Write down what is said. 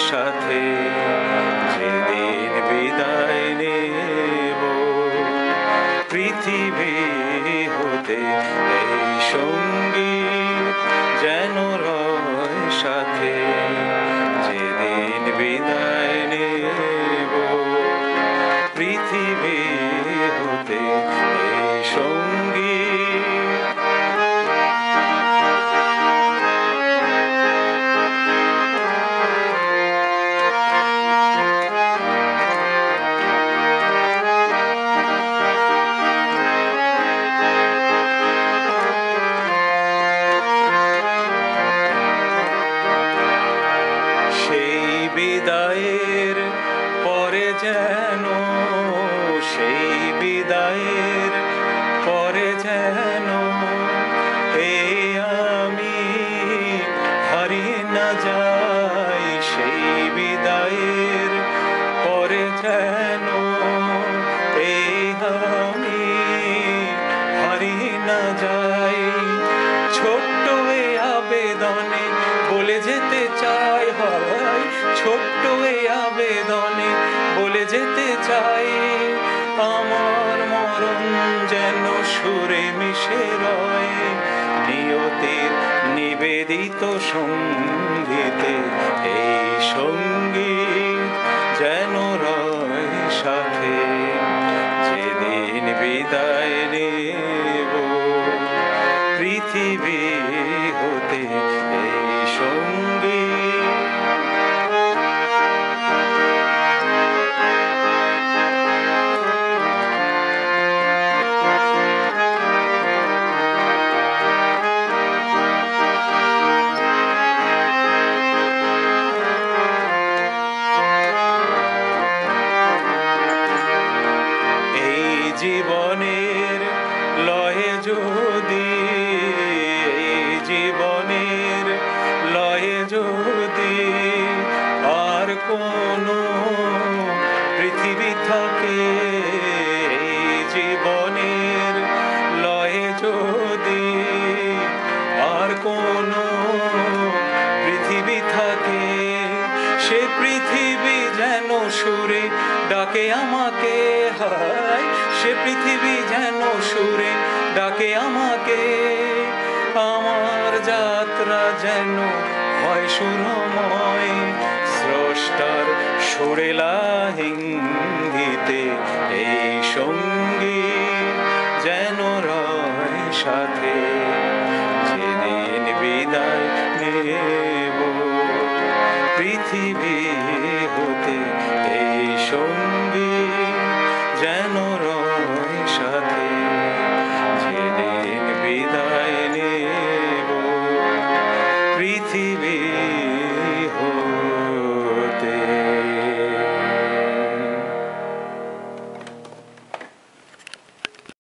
সাথে যেদিন বিদায় নেব পৃথিবী হতে এই সঙ্গীত যেন রয় সাথে যেদিন বিদায় নেব পৃথিবী হতে এই সঙ্গীত। বিদায়ের পরে যেন সেই বিদায়ের পরে যেন এই আমি হারিয়ে না যাই সেই বিদায়ের পরে যেন এই আমি হারিয়ে না যাই। ছোট্ট এই আবেদনে বলে যেতে চাই হয় ছোট্ট এই আবেদনে বলে যেতে চাই আমার মরণ যেন সুরে মিশে রয় নিয়তির নিবেদিত সঙ্গীতে এই সঙ্গীত যেন রয় সাথে যেদিন বিদায় নেব পৃথিবী হতে এই সঙ্গীত। জীবনের লয়ে যদি এই জীবনের লয়ে যদি আর কোনো পৃথিবী থাকে এই জীবনের লয়ে যদি আর কোনো পৃথিবী থাকে সে পৃথিবী যেন সুরে ডাকে আমাকে হায় সে পৃথিবী যেন সুরে ডাকে আমাকে আমার যাত্রা যেন হয় সুরময় স্রষ্টার সুরেলা হিঙ্গিতে এই সঙ্গীত যেন রয় সাথে যেদিন বিদায় নেব পৃথিবী হতে এই সঙ্গীত যেন রয় সাথে যেদিন বিদায় নেব পৃথিবী।